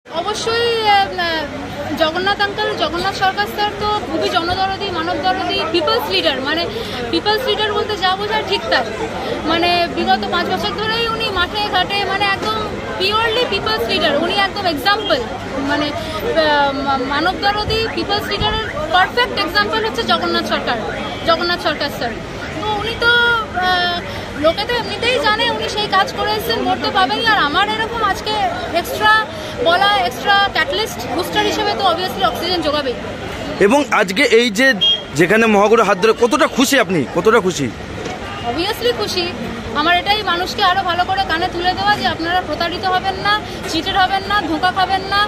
অবশ্যই Jagannath uncle, Jagannath Sarkar sir তো খুবই জনদরদি, মানব দরদি, পিপলস লিডার। মানে পিপলস লিডার বলতে যা বোঝায় ঠিক তাই। মানে বিগত 5 বছর ধরেই উনি মাঠে ঘাটে মানে একদম পিওরলি পিপলস লিডার। উনি একদম এক্সাম্পল, মানে মানব দরদি পিপলস লিডারের পারফেক্ট এক্সাম্পল হচ্ছে জগন্নাথ সরকার স্যার। তো উনি তো লোকে তো এমনিতেই জানে উনি সেই কাজ করে এসেছেন, ভোট তো পাবেনই। আর আমার এরকম আজকে এক্সট্রা ক্যাটালিস্ট বুস্টার হিসেবে তো অবভিয়াসলি অক্সিজেন যোগাবেই। এবং আজকে এই যে যেখানে মহাগুরু হাত ধরে, কতটা খুশি আপনি? কতটা খুশি? অবভিয়াসলি খুশি। আমার এটাই মানুষকে আরও ভালো করে কানে তুলে দেওয়া যে আপনারা প্রতারিত হবেন না, চিটেড হবেন না, ধোঁকা খাবেন না।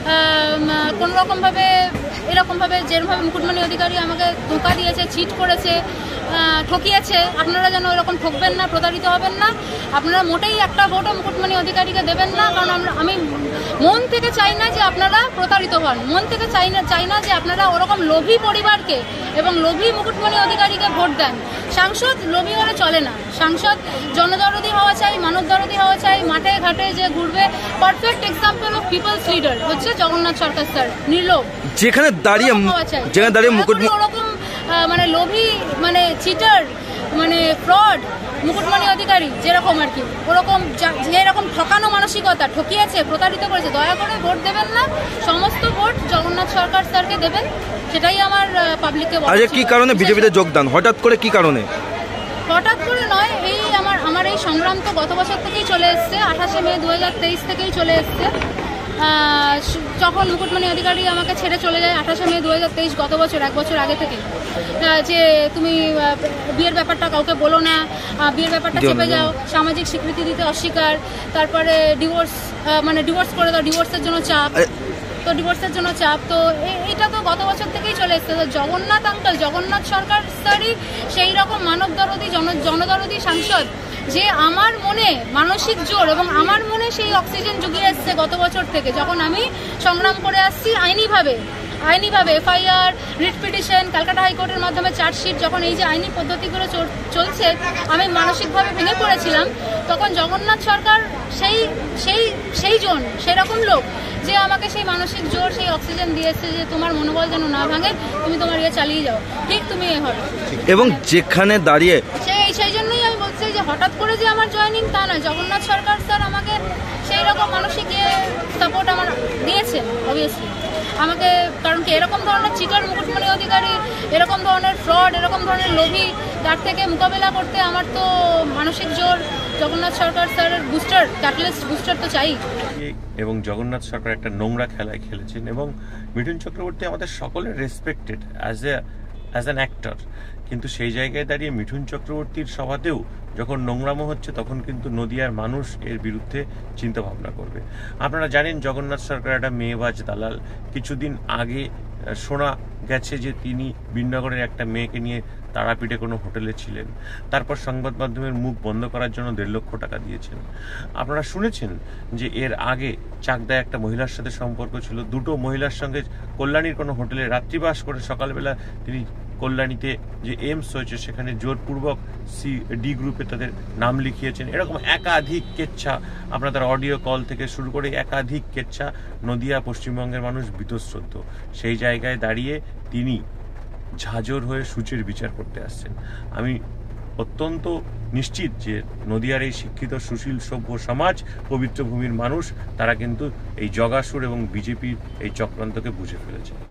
কোনোরকমভাবে এরকমভাবে যেরকমভাবে মুকুটমণি অধিকারী আমাকে ধোঁকা দিয়েছে, চিট করেছে, ঠকিয়েছে, আপনারা যেন এরকম ঠকবেন না, প্রতারিত হবেন না। আপনারা মোটেই একটা ভোটও মুকুটমণি অধিকারীকে দেবেন না। কারণ আমি মন থেকে চাই না যে আপনারা প্রতারিত হন, মন থেকে চাই না যে আপনারা ওরকম লোভী পরিবারকে এবং লোভী মুকুটমণি অধিকারীকে ভোট দেন। সাংসদ লোভী হলে চলে না, সাংসদ জনদরদি হওয়া চাই, মানব দরদি হওয়া চাই, মাঠে ঘাটে যে ঘুরবে। Perfect example of people's leader হচ্ছে জগন্নাথ সরকার স্যার, নির্লোভ। যেখানে দাঁড়িয়ে মুকুটমণি ওরকম মানে লোভী, মানে চিটার, মানে ফ্রড মুকুটমণি অধিকারী যেরকম আর কি, ওরকম যেরকম ঠকানো মানসিকতা, ঠকিয়েছে, প্রতারিত করেছে, দয়া করে ভোট দেবেন না। সমস্ত ভোট জগন্নাথ সরকার স্যারকে দেবেন, সেটাই আমার পাবলিককে বলা। আচ্ছা, কি কারণে বিজেপিতে যোগদান? হঠাৎ করে কি কারণে? হঠাৎ করে নয়, এই আমার এই সংগ্রাম তো গত বছর থেকেই চলে এসছে। 28শে মে 2023 থেকেই চলে এসছে। যখন মুকুটমণি অধিকারী আমাকে ছেড়ে চলে যায় 28শে মে 2023, গত বছর, 1 বছর আগে থেকে, যে তুমি বিয়ের ব্যাপারটা কাউকে বলো না, বিয়ের ব্যাপারটা চেপে যাও, সামাজিক স্বীকৃতি দিতে অস্বীকার, তারপরে ডিভোর্স করে দাও, ডিভোর্সের জন্য চাপ। তো এইটা তো গত বছর থেকেই চলে এসছে। জগন্নাথ আঙ্কেল, জগন্নাথ সরকার স্যারই সেই রকম মানব দরদি, জনদরদি সাংসদ যে আমার মনে মানসিক জোর এবং আমার মনে সেই অক্সিজেন জুগিয়ে এসছে গত বছর থেকে, যখন আমি সংগ্রাম করে আসছি আইনিভাবে এফআইআর, রিট পিটিশন, ক্যালকাটা হাইকোর্টের মাধ্যমে চার্জশিট, যখন এই যে আইনি পদ্ধতিগুলো চলছে, আমি মানসিকভাবে ভেঙে পড়েছিলাম। তখন জগন্নাথ সরকার সেরকম লোক যে আমাকে সেই মানসিক জোর, সেই অক্সিজেন দিয়েছে যে তোমার মনোবল যেন না ভাঙে, তুমি তোমার চালিয়ে যাও, ঠিক তুমি হবে। এবং যেখানে দাঁড়িয়ে সেই জন্যই আমি বলছি যে হঠাৎ করে যে আমার জয়েনিং তা নয়, জগন্নাথ সরকার স্যার আমাকে সেই রকম মানসিক সাপোর্ট আমার দিয়েছেন অবভিয়াসলি আমাকে। কারণ কি এরকম ধরনের চিটার মুকুটমণি অধিকারী, এরকম ধরনের ফ্রড, এরকম ধরনের লোভী, তার থেকে মোকাবেলা করতে আমার তো মানসিক জোর জগন্নাথ সরকার স্যারের বুস্টার, ক্যাটালিস্ট বুস্টার তো চাই। এবং জগন্নাথ সরকার একটা নোংরা খেলায় খেলেছেন এবং মিঠুন চক্রবর্তী আমাদের সকলের রেসপেক্টেড অ্যাজ অ্যান অ্যাক্টর। কিন্তু সেই জায়গায় দাঁড়িয়ে মিঠুন চক্রবর্তীর সভাতেও যখন নোংরামো হচ্ছে, তখন কিন্তু নদিয়ার মানুষ এর বিরুদ্ধে চিন্তা ভাবনা করবে। আপনারা জানেন জগন্নাথ সরকার একটা মেয়েবাজ দালাল। কিছুদিন আগে শোনা গেছে যে তিনি বিনগরের একটা মেয়েকে নিয়ে তারাপীঠে কোনো হোটেলে ছিলেন, তারপর সংবাদ মাধ্যমের মুখ বন্ধ করার জন্য 1.5 লক্ষ টাকা দিয়েছেন। আপনারা শুনেছেন যে এর আগে চাকদায় একটা মহিলার সাথে সম্পর্ক ছিল, 2টো মহিলার সঙ্গে কল্যাণীর কোনো হোটেলে রাত্রিবাস করে সকালবেলা তিনি কল্যাণীতে যে এইমস হয়েছে সেখানে জোরপূর্বক ডি গ্রুপে তাদের নাম লিখিয়েছেন। এরকম একাধিক কেচ্ছা, আপনাদের অডিও কল থেকে শুরু করে একাধিক কেচ্ছা, নদিয়া পশ্চিমবঙ্গের মানুষ বীতশ্রদ্ধ। সেই জায়গায় দাঁড়িয়ে তিনি ঝাঁঝর হয়ে সূচের বিচার করতে আসছেন। আমি অত্যন্ত নিশ্চিত যে নদিয়ার এই শিক্ষিত, সুশীল, সভ্য সমাজ, পবিত্র ভূমির মানুষ, তারা কিন্তু এই জগাসুর এবং বিজেপির এই চক্রান্তকে বুঝে ফেলেছে।